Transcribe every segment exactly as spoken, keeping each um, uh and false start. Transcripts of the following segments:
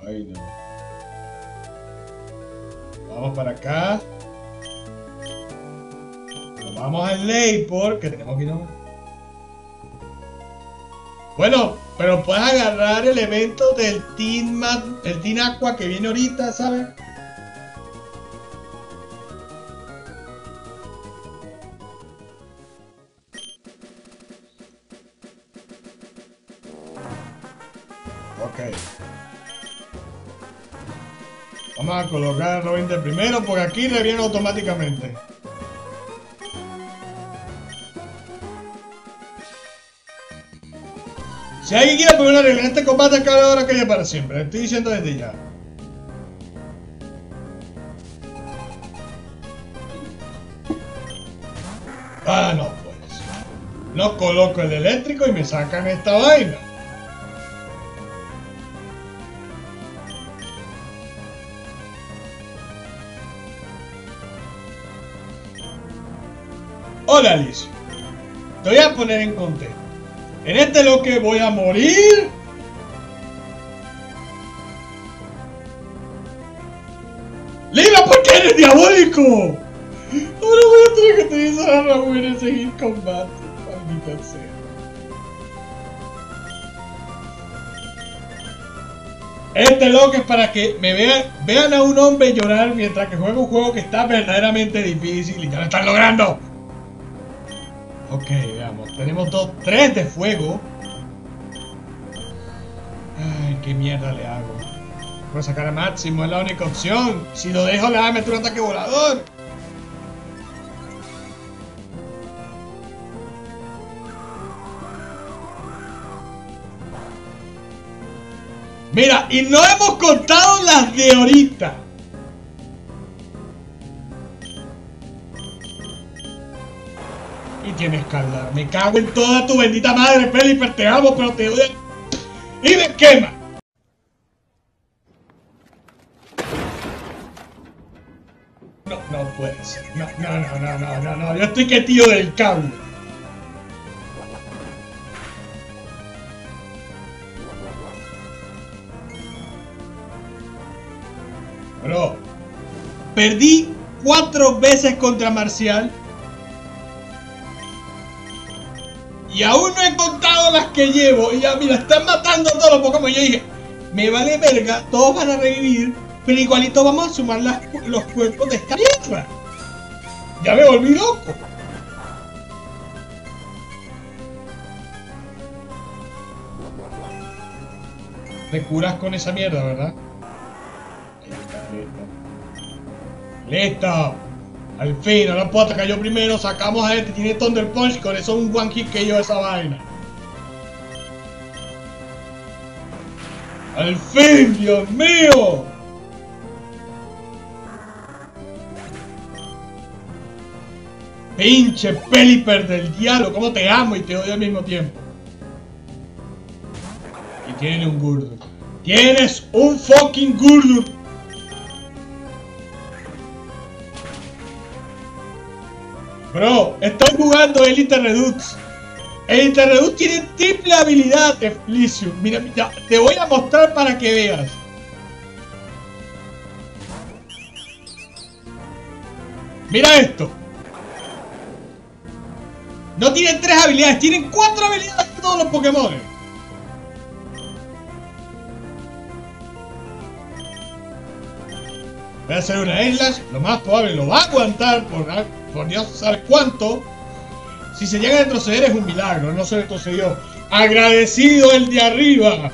Ay, no. Vamos para acá. Nos vamos al Layport, que tenemos que ir a... Bueno, pero puedes agarrar elementos del Team, Mat el Team Aqua que viene ahorita, ¿sabes? Ok. Vamos a colocar a Robin de primero, porque aquí reviene automáticamente. Si alguien quiere poner una regla en este combate, cada hora que haya para siempre. Estoy diciendo desde ya. Ah, no, pues. No coloco el eléctrico y me sacan esta vaina. Hola, Alicia. Te voy a poner en contexto. En este loque voy a morir. ¡Lila, por qué eres diabólico! Ahora voy a tener que utilizar a Raúl en seguir combate. Maldita sea. Este loque es para que me vean, vean a un hombre llorar mientras que juega un juego que está verdaderamente difícil y ya lo están logrando. Ok, veamos. Tenemos dos, tres de fuego. Ay, qué mierda le hago. Puedo sacar a máximo, es la única opción. Si lo dejo, le va a meter un ataque volador. Mira, y no hemos contado las de ahorita. Y tienes que hablar. Me cago en toda tu bendita madre, Pelipper. Te amo, pero te odio. Y me quema. No, no puede ser. No, no, no, no, no, no, no. Yo estoy que tío del cable. Bro. Perdí cuatro veces contra Marcial. Y aún no he contado las que llevo. Y ya, mira, están matando a todos los Pokémon. Yo dije, me vale verga, todos van a revivir. Pero igualito vamos a sumar las, los cuerpos de esta mierda. Ya me volví loco. Te curas con esa mierda, ¿verdad? Ahí está, listo. ¡Listo! Al fin, ahora puedo atacar yo primero, sacamos a este, tiene Thunder Punch, con eso un one hit que yo esa vaina. ¡Al fin, Dios mío! Pinche Pelipper del diablo, cómo te amo y te odio al mismo tiempo. Y tiene un Gurdurr. ¡Tienes un fucking Gurdurr! Bro, estoy jugando Elite Redux. Elite Redux tiene triple habilidad de Flicium. Mira, mira, te voy a mostrar para que veas. Mira esto. No tienen tres habilidades, tienen cuatro habilidades de todos los Pokémon. Voy a hacer una Slash, lo más probable lo va a aguantar por, por Dios sabe cuánto. Si se llega a retroceder es un milagro, no se retrocedió. Agradecido el de arriba.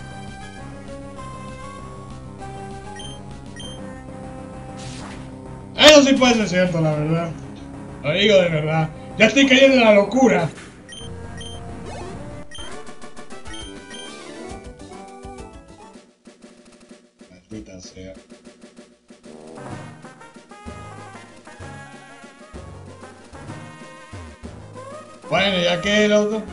Eso sí puede ser cierto, la verdad. Lo digo de verdad. Ya estoy cayendo en la locura. Maldita sea. Bueno, ya que el otro.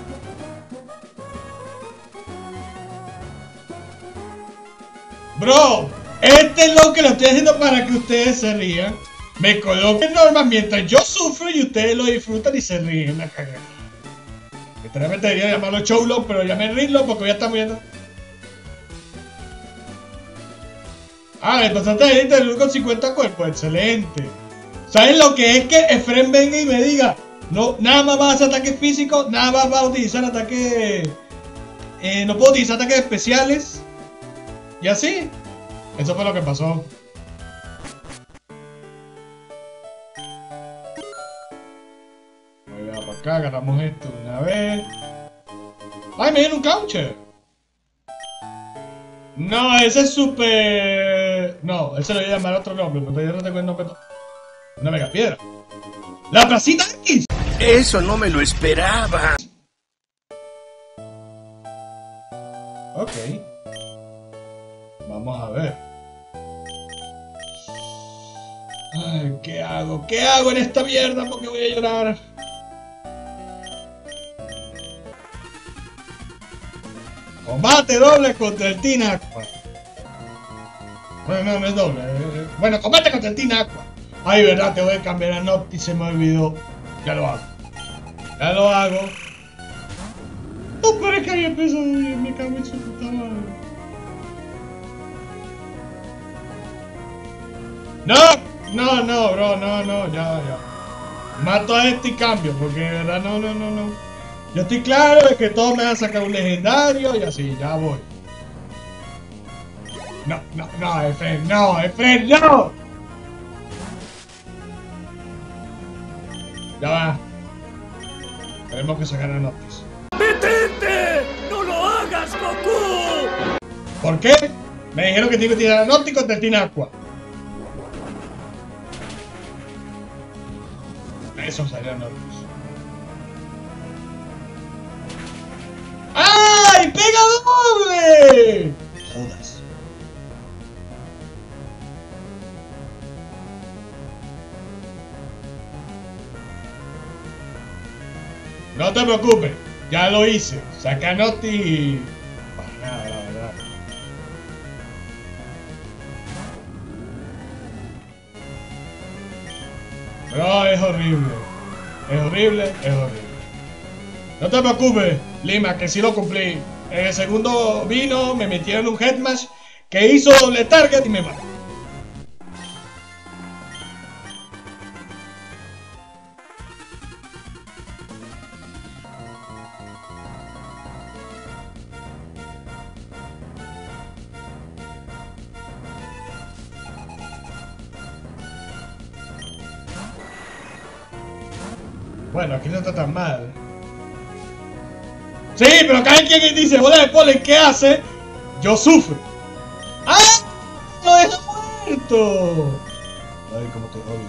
Bro, este es lo que lo estoy haciendo para que ustedes se rían. Me coloquen normas mientras yo sufro y ustedes lo disfrutan y se ríen. La cagada. Literalmente debería llamarlo Showlock, pero llamé Rinlock porque ya estamos viendo. Ah, me pasaste a Elite Luz con cincuenta cuerpos, excelente. ¿Sabes lo que es que Efren venga y me diga? No, nada más va a hacer ataques físicos, nada más va a utilizar ataques... Eh, no puedo utilizar ataques especiales. Y así. Eso fue lo que pasó. Voy a para acá, agarramos esto de una vez. ¡Ay, me viene un coucher! No, ese es super... No, ese lo voy a llamar otro nombre, porque yo no tengo el nombre. Una mega piedra. ¡La placita X! Eso no me lo esperaba. Ok. Vamos a ver. Ay, ¿qué hago? ¿Qué hago en esta mierda? Porque voy a llorar. Combate doble contra el Team Aqua. Bueno, no, no es doble. Bueno, combate contra el Team Aqua. Ay, verdad, te voy a cambiar a Noctis, se me olvidó. Ya lo hago. Ya lo hago. No, pero es que había empezado bien, me cago en su puta madre. No, no, no, bro, no, no, ya, ya. Mato a este y cambio, porque de verdad, no, no, no, no. Yo estoy claro de que todos me van a sacar un legendario y así, ya voy. No, no, no, Efren, no, Efren, no. Ya va. Tenemos que sacar a Noctis. ¡Detente! ¡No lo hagas, Goku! ¿Por qué? Me dijeron que tengo que tirar a Noctis contra el Team Aqua. Eso salió a Noctis. ¡Ay! ¡Pega doble! Jodas. No te preocupes, ya lo hice. Saca Noctis y... Para nada, la verdad. Pero es horrible. Es horrible, es horrible. No te preocupes, Lima, que sí lo cumplí. En el segundo vino, me metieron un headmatch que hizo doble target y me mató. Bueno, aquí no está tan mal. Sí, pero cada quien dice, bola de polen, ¿qué hace? Yo sufro. ¡Ah! ¡Lo deja muerto! Ay, cómo te odio.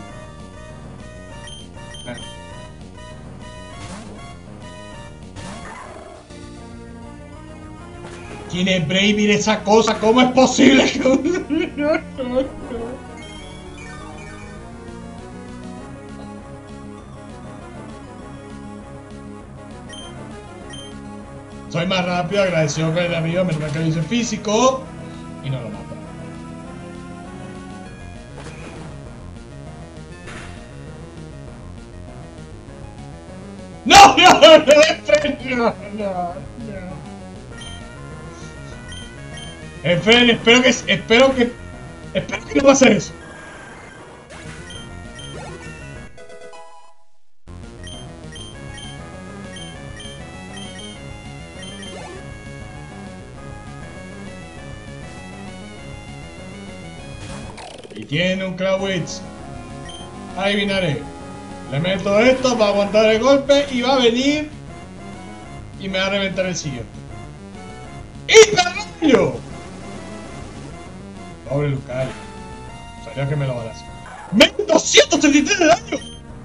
Ah. ¿Quién es Bravey esa cosa? ¿Cómo es posible que... No, no, no. Soy más rápido, agradecido con el amigo, menos mal que lo hice físico y no lo mata. ¡No! ¡No! ¡No! ¡No! ¡No! Efren, espero que... Espero que... Espero que no pase eso. Y tiene un Clawitz. Adivinaré. Le meto esto para aguantar el golpe y va a venir y me va a reventar el siguiente. ¡Hiperrayo! Pobre Lucario. Sabía que me lo van a hacer. ¡Me doscientos treinta y tres de daño!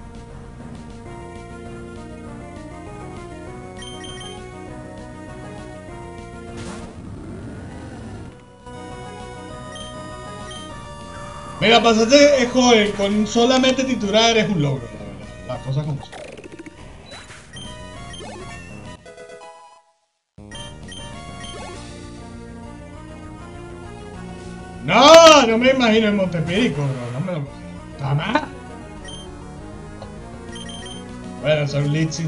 Mira, pasaste, es joven, con solamente titular es un logro, la verdad. Las cosas como son. No, no me imagino en Montepírico, bro, no me lo... ¿Jamás? Bueno, soy Litzy.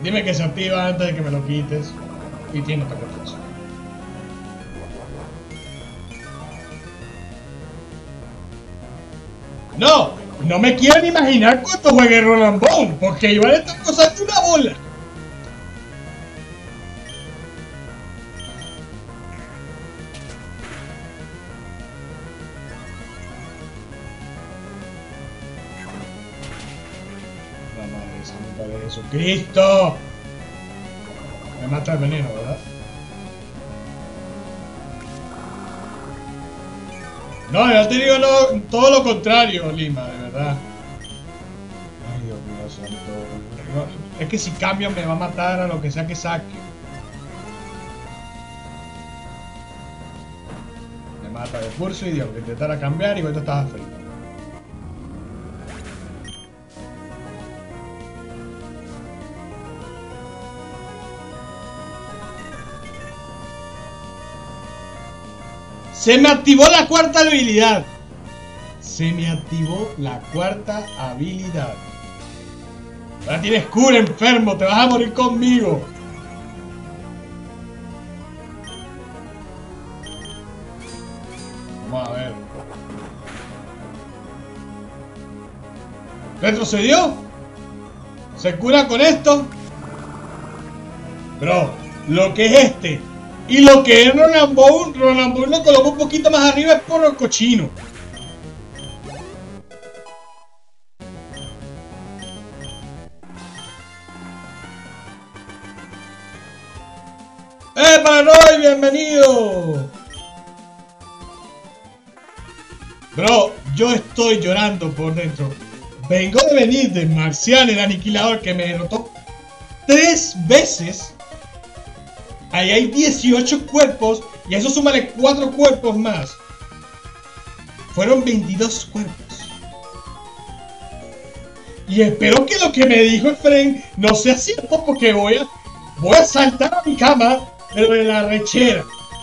Dime que se activa antes de que me lo quites. Y tiene ataque flecha. No, no me quiero ni imaginar cuánto juegue Roland Bone, porque igual estas cosas de una bola. La madre santa de Jesucristo. Me mata el veneno, ¿verdad? No, yo te digo no, todo lo contrario, Lima, de verdad. Ay, Dios mío santo. No, es que si cambio me va a matar a lo que sea que saque. Me mata de pulso y Dios, que intentara cambiar y cuando estaba frito. Se me activó la cuarta habilidad. Se me activó la cuarta habilidad. Ahora tienes cura, enfermo. Te vas a morir conmigo. Vamos a ver. ¿Retrocedió? ¿Se cura con esto? Bro, lo que es este y lo que es Roland Bone, Roland Bone lo coloco un poquito más arriba es por el cochino. ¡Eh, Paranoid! ¡Bienvenido! Bro, yo estoy llorando por dentro. Vengo de venir de Marcial, el aniquilador, que me derrotó tres veces. Ahí hay dieciocho cuerpos y a eso súmale cuatro cuerpos más. Fueron veintidós cuerpos. Y espero que lo que me dijo Efraín no sea cierto, porque voy a, voy a saltar a mi cama pero de la rechera.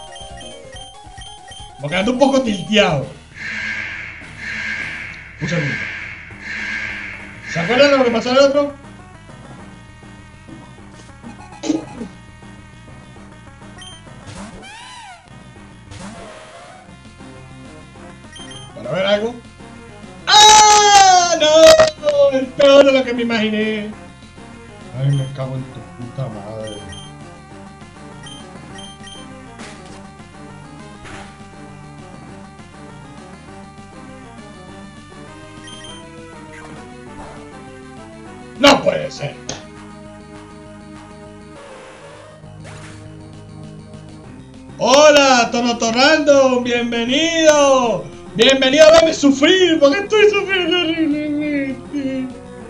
Porque ando un poco tilteado. Mucha luz. ¿Se acuerdan de lo que pasó al otro? Para ver algo. ¡Ah! ¡No! Es peor de lo que me imaginé. Ay, me cago en tu puta madre. ¡No puede ser! ¡Hola, Tonotorrando! ¡Bienvenido! ¡Bienvenido a verme sufrir! Porque estoy sufriendo horriblemente.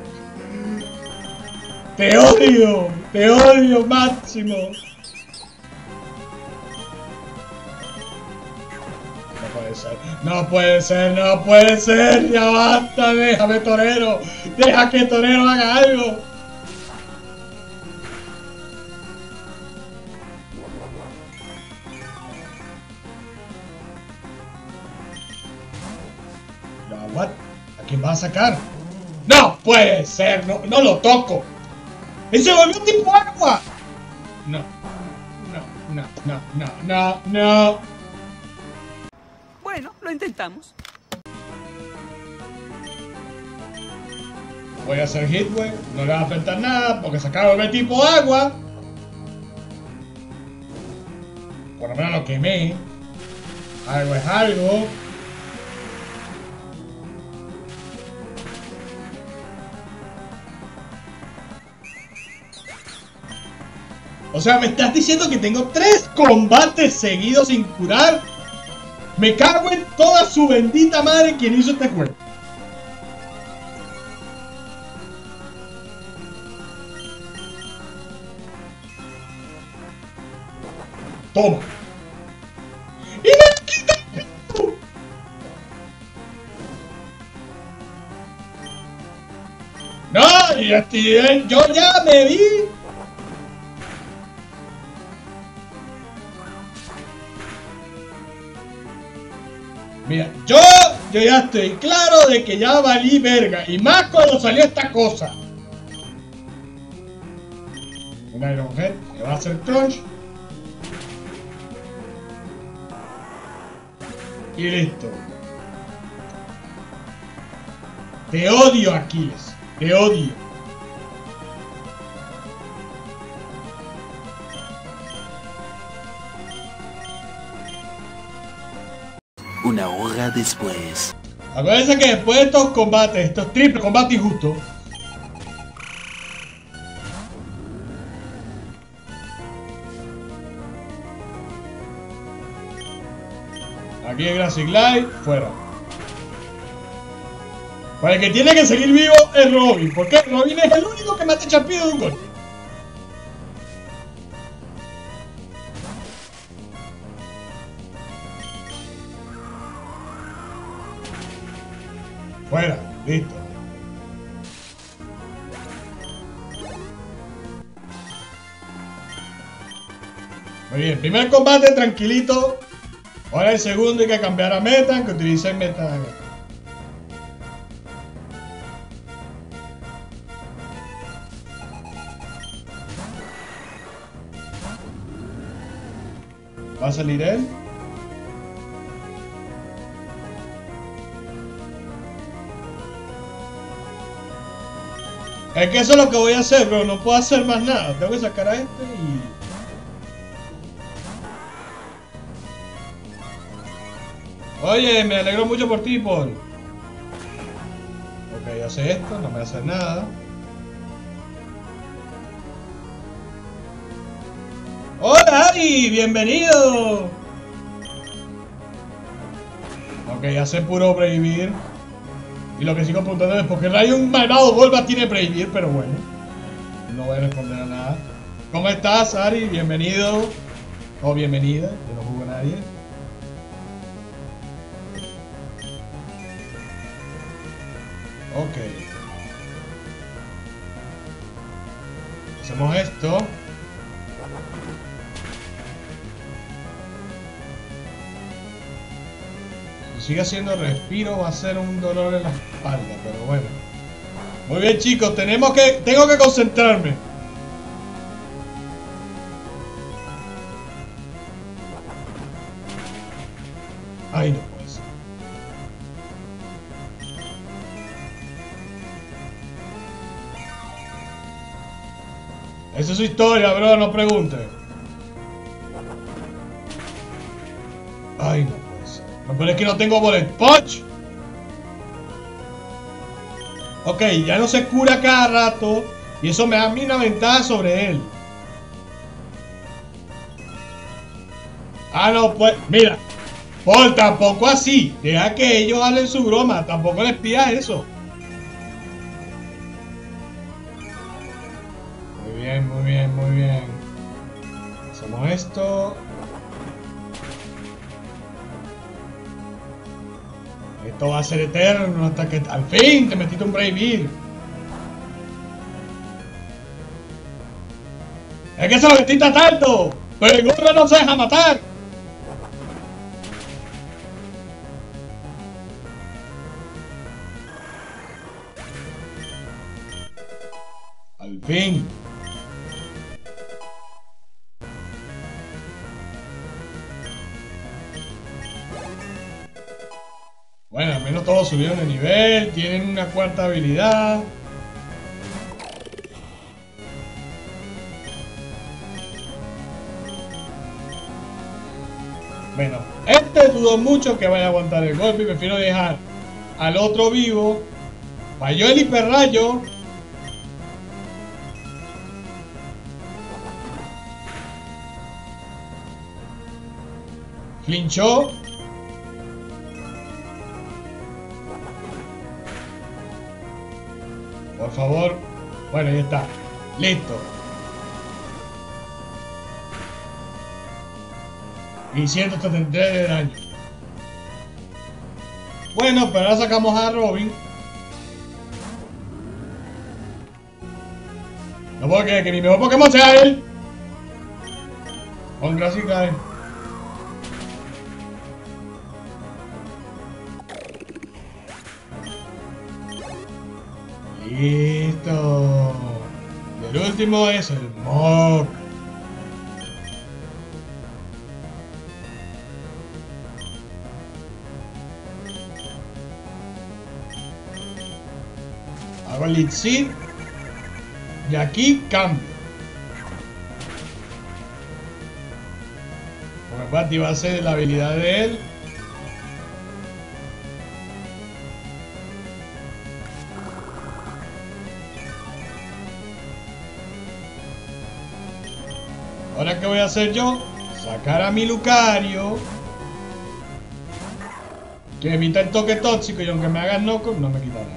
¡Te odio! ¡Te odio, Máximo! No puede ser, no puede ser, no puede ser. Ya basta, déjame, Torero. Deja que Torero haga algo. No, what? ¿A quién va a sacar? No puede ser, no, no lo toco. ¡Ese volvió tipo agua! No, no, no, no, no, no, no. Bueno, lo intentamos. Voy a hacer hitway, no le va a afectar nada porque se acaba de volver tipo agua. Por lo menos lo quemé. Algo es algo. O sea, ¿me estás diciendo que tengo tres combates seguidos sin curar? Me cago en toda su bendita madre quien hizo este juego. Toma. ¡Y me quita el pito! No, ya estoy, yo ya me vi. Mira, yo, yo ya estoy claro de que ya valí verga. Y más cuando salió esta cosa. Un Iron Head que va a hacer crunch. Y listo. Te odio, Aquiles. Te odio. Una hora después. Acuérdense que después de estos combates, estos triple combates injustos, aquí el Grassy Glide, fuera. Para el que tiene que seguir vivo es Robin, porque Robin es el único que mata Champiño de un golpe. Fuera, listo. Muy bien, primer combate tranquilito. Ahora el segundo hay que cambiar a Meta, que utilice Meta. ¿Va a salir él? Es que eso es lo que voy a hacer, bro. No puedo hacer más nada. Tengo que sacar a este y... Oye, me alegro mucho por ti, Paul. Ok, hace esto, no me hace nada. ¡Hola, Ari! ¡Bienvenido! Ok, hace puro Bravir. Y lo que sigo preguntando es por qué hay un malvado Golbat tiene Bravir, pero bueno. No voy a responder a nada. ¿Cómo estás, Ari? Bienvenido. O bienvenida, que no jugó nadie. Ok. Hacemos esto. Si sigue haciendo respiro va a ser un dolor en la espalda, pero bueno. Muy bien, chicos, tenemos que... Tengo que concentrarme. Ay, no puede ser. Esa es su historia, bro, no pregunte. Ay, no puede ser. No, pero es que no tengo bullet punch. Ok, ya no se cura cada rato. Y eso me da a mí una ventaja sobre él. Ah, no, pues, mira. Paul, tampoco así. Deja que ellos hablen su broma. Tampoco les pidas eso. Muy bien, muy bien, muy bien. Hacemos esto. Esto va a ser eterno hasta que al fin te metiste un Bravir. Es que se lo metiste tanto. Pero el gorro no se deja matar. Al fin. Bueno, al menos todos subieron de nivel, tienen una cuarta habilidad. Bueno, este dudó mucho que vaya a aguantar el golpe y prefiero dejar al otro vivo. Falló el hiperrayo. Flinchó. Por favor. Bueno, ahí está. Listo. Y ciento setenta y tres de daño. Bueno, pero ahora sacamos a Robin. No puedo creer que mi mejor Pokémon sea él. Con Grassy Glide. Listo. El último es el Mog. Hago el Elixir. Y aquí cambio. Porque puedo activarse la habilidad de él. Ahora, ¿qué voy a hacer yo? Sacar a mi Lucario, que evita el toque tóxico, y aunque me haga knock, no me quita nada.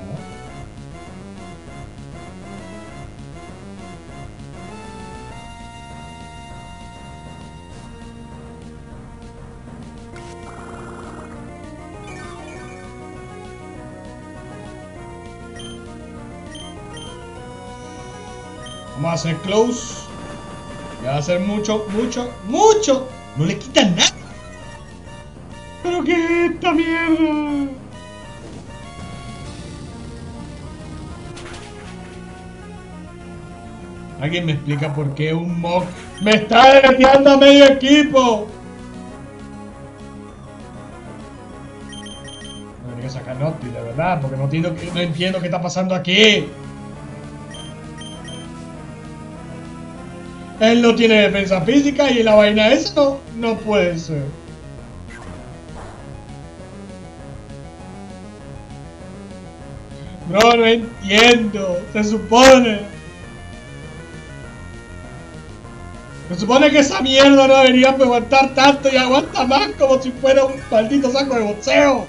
Vamos a hacer close. Va a hacer mucho, mucho, mucho. No le quitan nada. ¿Pero qué es esta mierda? ¿Alguien me explica por qué un Mog me está deleteando a medio equipo? No tenía que sacar Noctis, de verdad, porque no entiendo, no entiendo qué está pasando aquí. Él no tiene defensa física y la vaina esa no, no puede ser. No, no entiendo. Se supone. Se supone que esa mierda no debería aguantar tanto y aguanta más como si fuera un maldito saco de boxeo.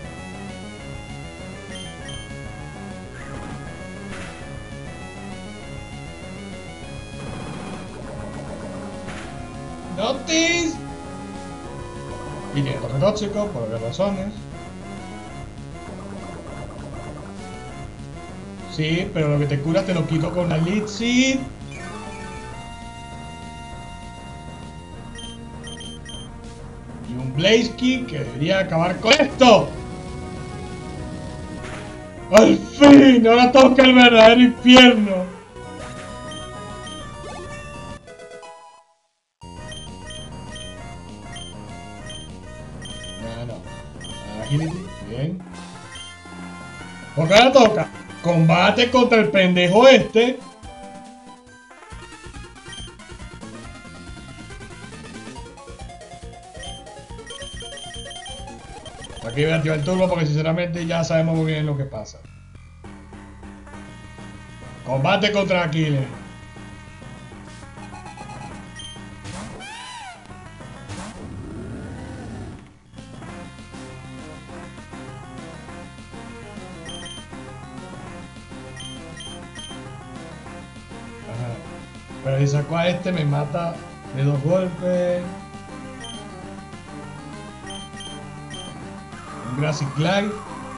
Noctis. Y tiene toque tóxico, por obvias razones. Sí, pero lo que te cura te lo quito con la Elixir. Y un Blaze Kick que debería acabar con esto. ¡Al fin! Ahora toca el verdadero infierno. Bien. Porque ahora toca combate contra el pendejo este. Aquí voy a activar el turbo porque sinceramente ya sabemos muy bien lo que pasa. Combate contra Aquiles. Pero si saco a este me mata de dos golpes. Un Grassy Glide.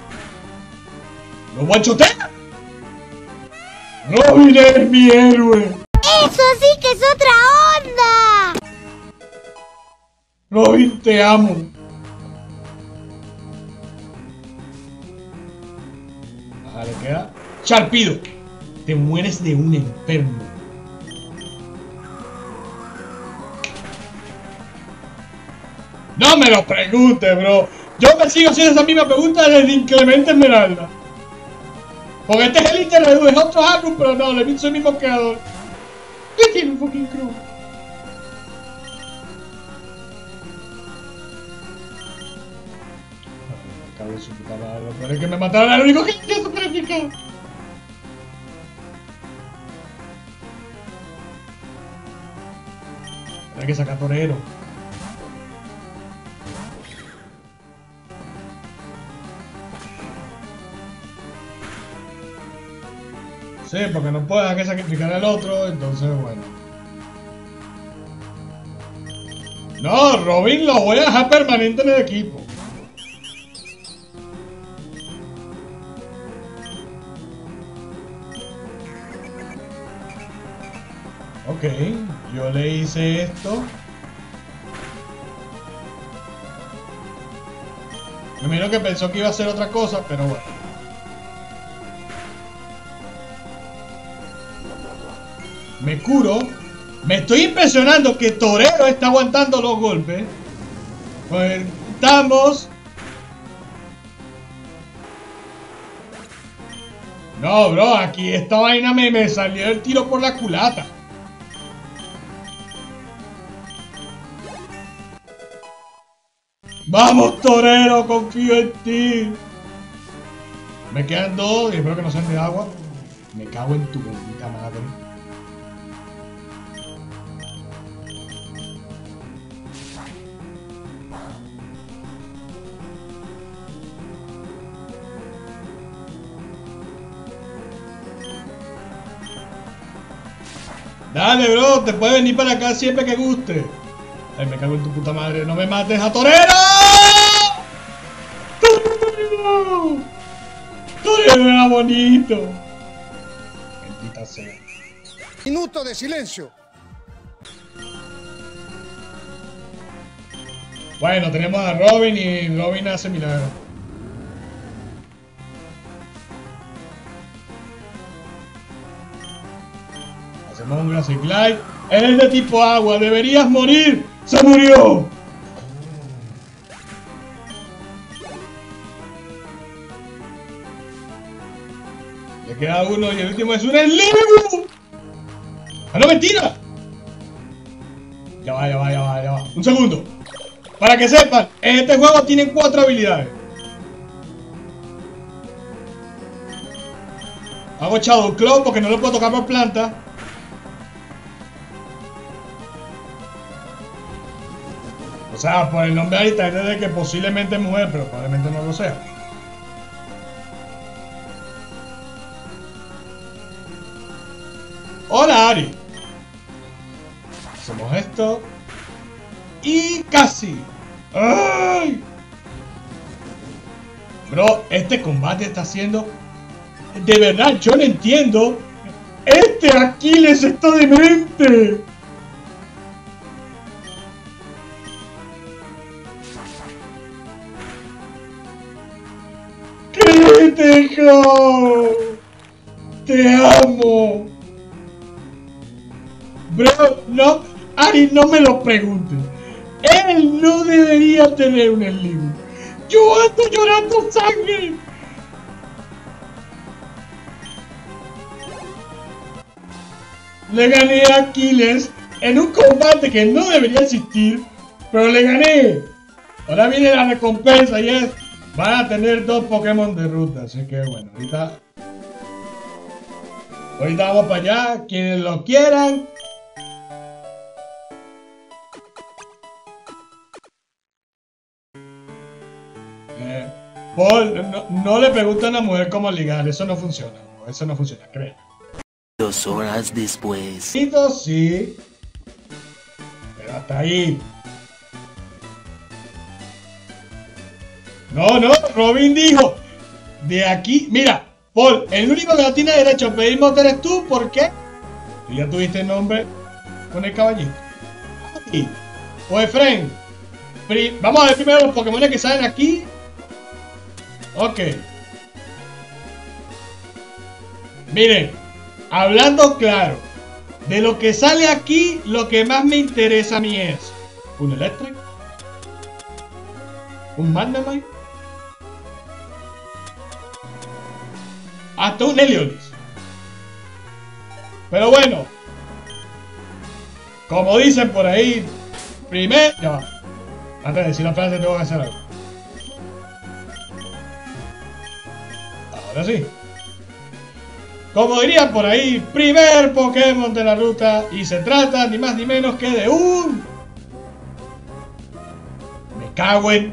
¡Lo guachotea! ¡Robin es mi héroe! ¡Eso sí que es otra onda! Robin, te amo. Ajá, le queda Charpido. Te mueres de un enfermo. No me lo preguntes, bro. Yo me sigo haciendo esa misma pregunta desde Inclemente Esmeralda. Porque este es el internet, es otro álbum, pero no, le hizo el mismo creador. ¿Qué tiene un fucking crew? Cago en su puta madre, pero es que me mataron al único que tenía super eficaz. Hay que sacar torero. Sí, porque no puedo dejar que sacrificar al otro, entonces bueno. No, Robin lo voy a dejar permanente en el equipo. Ok, yo le hice esto. Primero que pensó que iba a hacer otra cosa, pero bueno. Me curo. Me estoy impresionando que Torero está aguantando los golpes. Pues estamos. No, bro, aquí esta vaina me, me salió el tiro por la culata. Vamos, Torero, confío en ti. Me quedan dos y espero que no sean de agua. Me cago en tu bendita madre. Dale, bro, te puedes venir para acá siempre que guste. Ay, me cago en tu puta madre, no me mates a Torero. ¡Torero! Torero era bonito. Maldita sea. Minuto de silencio. Bueno, tenemos a Robin y Robin hace milagro. Hacemos un Grassy Glide. Es de tipo agua, deberías morir. ¡Se murió! Le queda uno y el último es un Slimu. ¡Ah, no, mentira! Ya va, ya va, ya va, ya va. Un segundo. Para que sepan, en este juego tienen cuatro habilidades. Hago Shadow Claw porque no lo puedo tocar por planta. O sea, por el nombre ahorita es de que posiblemente es mujer, pero probablemente no lo sea. Hola, Ari. Hacemos esto. Y casi. ¡Ay! Bro, este combate está siendo... De verdad, yo no entiendo. Este Aquiles está demente. ¡Crítico! ¡Te amo! Bro, no, Ari, no me lo preguntes. Él no debería tener un Slimu. Yo ando llorando sangre. Le gané a Aquiles en un combate que no debería existir, pero le gané. Ahora viene la recompensa y es... Van a tener dos Pokémon de ruta, así que bueno, ahorita... Ahorita vamos para allá, quienes lo quieran. Eh, Paul, no, no le pregunte a una mujer cómo ligar, eso no funciona, no, eso no funciona, cree. Dos horas después. Sí, sí. Pero hasta ahí. No, no, Robin dijo. De aquí, mira, Paul, el único que no tiene derecho a pedir motor eres tú, ¿por qué? Tú ya tuviste nombre con el caballito. Aquí. O Efren. Vamos a ver primero los Pokémon que salen aquí. Ok. Miren, hablando claro, de lo que sale aquí, lo que más me interesa a mí es un Electric, un Magnemite, hasta un Heliolisk. Pero bueno, como dicen por ahí, primero... Ya va. Antes de decir la frase tengo que hacer algo. Ahora sí. Como dirían por ahí, primer Pokémon de la ruta. Y se trata ni más ni menos que de un... Me cago en...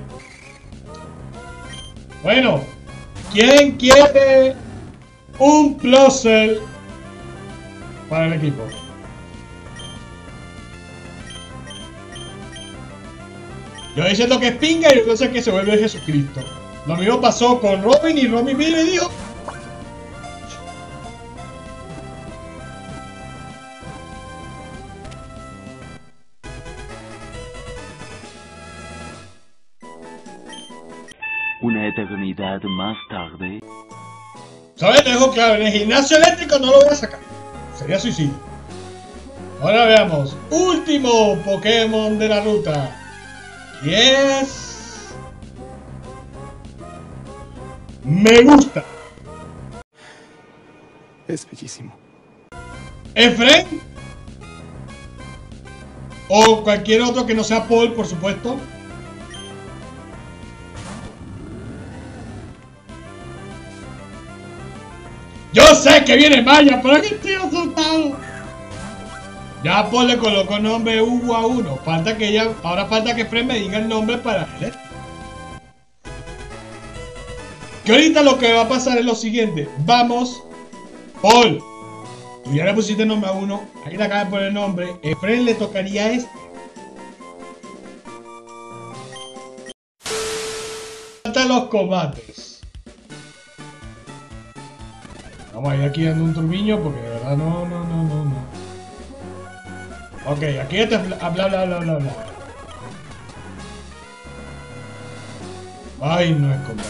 Bueno, ¿quién quiere un Plusle para el equipo? Yo diciendo que es pinga y entonces que se vuelve Jesucristo. Lo mismo pasó con Robin y Robin vino y dijo... Una eternidad más tarde. ¿Sabes? Te dejo claro, en el gimnasio eléctrico no lo voy a sacar. Sería suicidio. Ahora veamos. Último Pokémon de la ruta. Y es... Me gusta. Es bellísimo. Efren. O cualquier otro que no sea Paul, por supuesto. Yo sé que viene Maya, pero es que estoy asustado. Ya Paul le colocó nombre Hugo a uno. Falta que ella, ahora falta que Fred me diga el nombre para él. Que ahorita lo que va a pasar es lo siguiente. Vamos, Paul. Tú ya le pusiste nombre a uno. Aquí le acabas de poner el nombre. Efren le tocaría este. Faltan los combates. Vamos a ir aquí dando un turbiño porque de verdad no, no, no, no, no. Ok, aquí este bla bla bla bla bla bla. Ay, no es combate.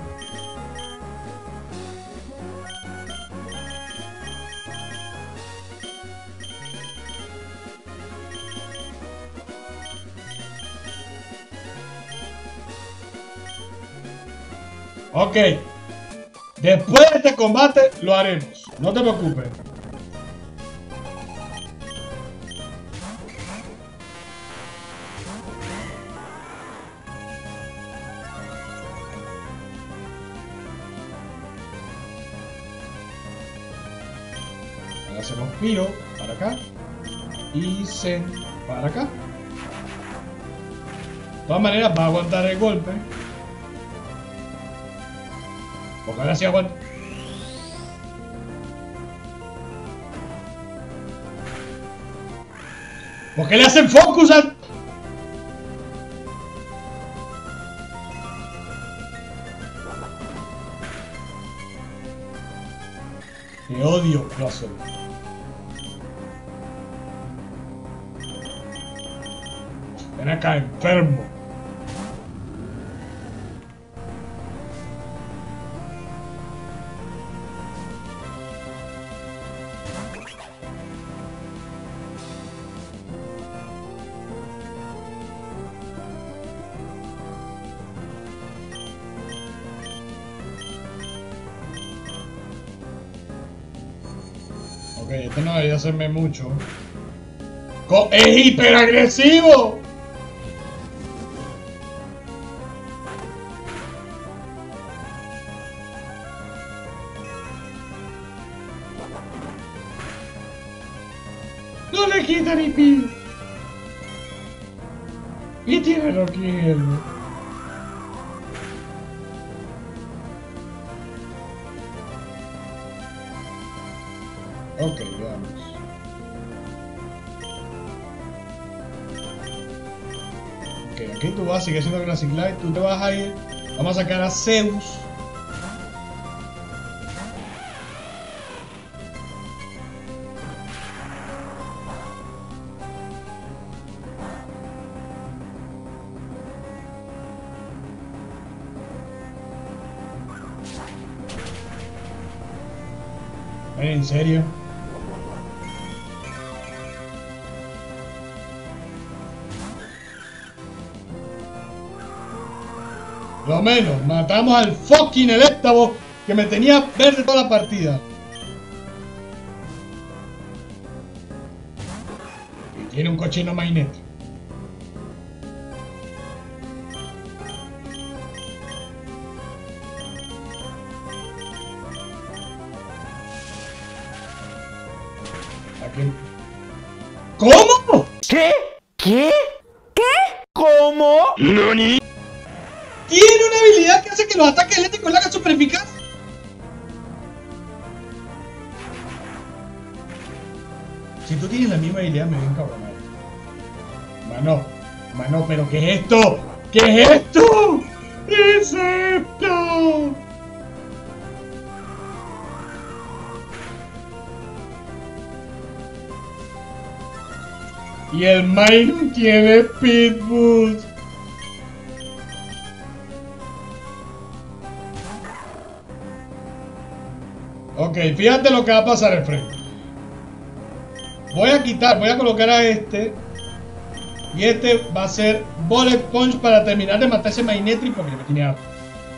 Ok. Después de este combate lo haremos. No te preocupes. Ahora hacemos Piro para acá. Y Zen para acá. De todas maneras va a aguantar el golpe. Porque ahora sí aguanta. ¿Por qué le hacen focus al...? Te odio, Russell. Ven acá, enfermo. Ok, este no debería hacerme mucho. Co ¡Es hiperagresivo! No le quita ni pide. Y tiene lo que él. Ok, veamos. Ok, aquí tú vas, sigue haciendo Classic Light, tú te vas a ir. Vamos a sacar a Zeus. ¿En serio? Lo menos, matamos al fucking Electabuzz que me tenía verde toda la partida. Y tiene un cochino mainete. Aquí. ¿Cómo? ¿Qué? ¿Qué? ¿Qué? ¿Cómo? ¿Nani? Tiene una habilidad que hace que los ataques eléctricos le hagan super eficaz. Si tú tienes la misma habilidad, me ven cabronado. Mano, mano, pero ¿qué es esto? ¿Qué es esto? ¿Qué es esto? Y el Mine tiene Pitbull. Ok, fíjate lo que va a pasar, Efren. Voy a quitar, voy a colocar a este. Y este va a ser Bullet Punch para terminar de matar ese Mainetri porque me tiene harto.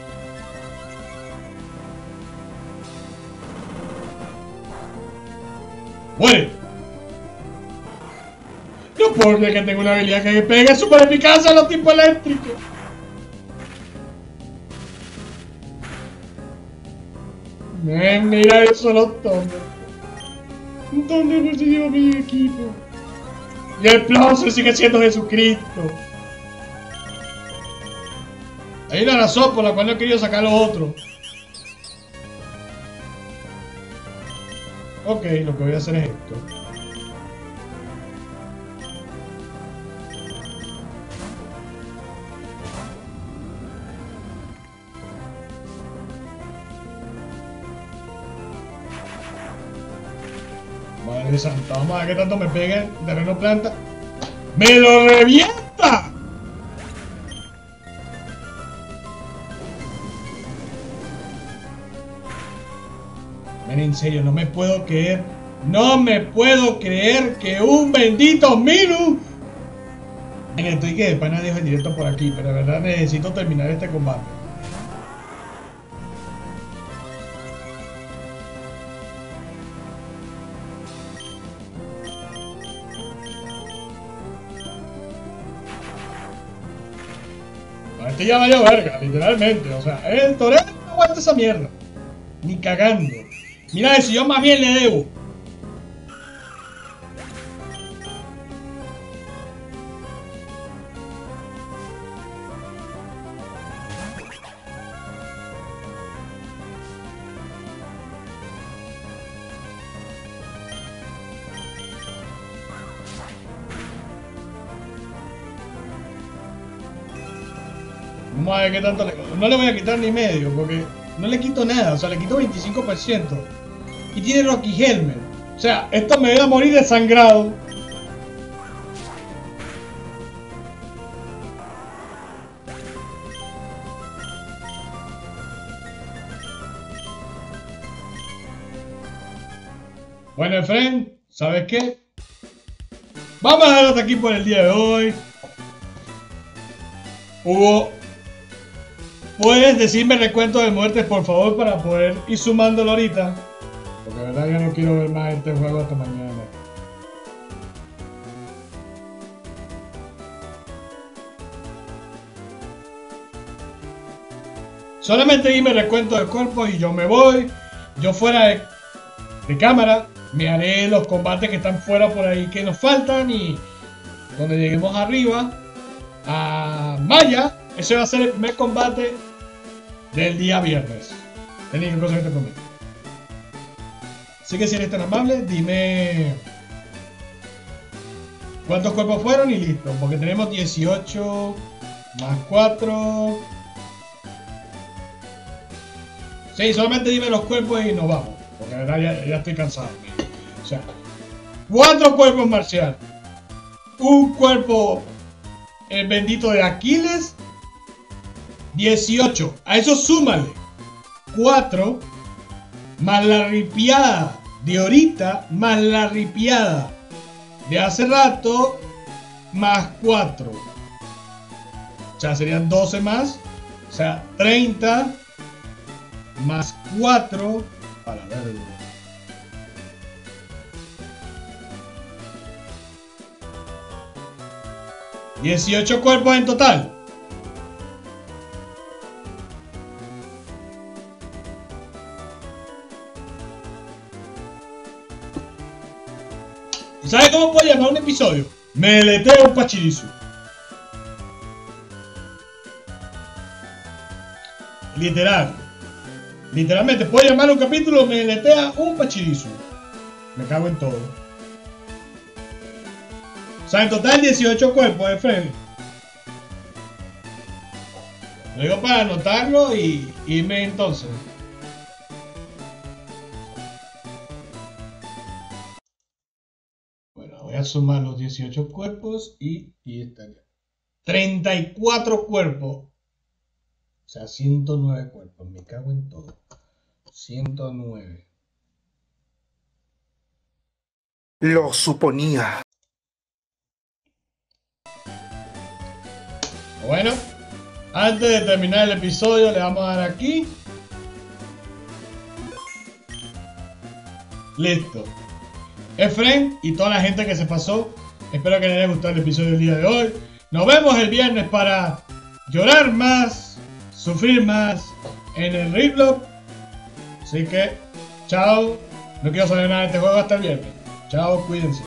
¡Muere! No puedo creer que tengo una habilidad que me pegue súper eficaz a los tipos eléctricos. Men, mira eso, los Thunder. ¿Dónde persiguió mi equipo? Y el Plonzer sigue siendo Jesucristo. Hay una razón por la cual no he querido sacar los otros. Ok, lo que voy a hacer es esto. Madre santa, vamos a ver qué tanto me pega el terreno planta. ¡Me lo revienta! Men, en serio, no me puedo creer. No me puedo creer que un bendito Minu. Men, estoy que de pana dejo el directo por aquí, pero de verdad necesito terminar este combate. Este ya valió verga, literalmente. O sea, el torero no aguanta esa mierda. Ni cagando. Mira eso, yo más bien le debo. Vamos a ver qué tanto le... No le voy a quitar ni medio, porque no le quito nada. O sea, le quito veinticinco por ciento. Y tiene Rocky Helmet. O sea, esto me va a morir desangrado. Bueno, Efren, ¿sabes qué? Vamos a dejarlo hasta aquí por el día de hoy. Hugo, ¿puedes decirme el recuento de muertes, por favor, para poder ir sumándolo ahorita? Porque de verdad yo no quiero ver más este juego hasta mañana. Solamente dime el recuento de cuerpos y yo me voy. Yo fuera de, de cámara me haré los combates que están fuera por ahí que nos faltan. Y cuando lleguemos arriba a Maya, ese va a ser el primer combate del día viernes. Tenéis cosa que te prometo. Así que si eres tan amable, dime cuántos cuerpos fueron y listo. Porque tenemos dieciocho más cuatro. Sí, solamente dime los cuerpos y nos vamos. Porque de verdad ya, ya estoy cansado. O sea, cuatro cuerpos marciales. Un cuerpo el bendito de Aquiles. dieciocho. A eso súmale cuatro más la ripiada de ahorita más la ripiada de hace rato más cuatro. O sea, serían doce más. O sea, treinta más cuatro para verlo. dieciocho cuerpos en total. ¿Y sabes cómo puedo llamar un episodio? Meleteo un Pachirisu. Literal. Literalmente puedo llamar un capítulo Meletea un Pachirisu. Me cago en todo. O sea, en total dieciocho cuerpos de frente. Lo digo para anotarlo y irme entonces. Bueno, voy a sumar los dieciocho cuerpos y, y estaría. treinta y cuatro cuerpos. O sea, ciento nueve cuerpos. Me cago en todo. ciento nueve. Lo suponía. Bueno, antes de terminar el episodio le vamos a dar aquí. Listo. Efren y toda la gente que se pasó, espero que les haya gustado el episodio del día de hoy. Nos vemos el viernes para llorar más, sufrir más en el Roblox. Así que, chao. No quiero saber nada de este juego hasta el viernes. Chao, cuídense.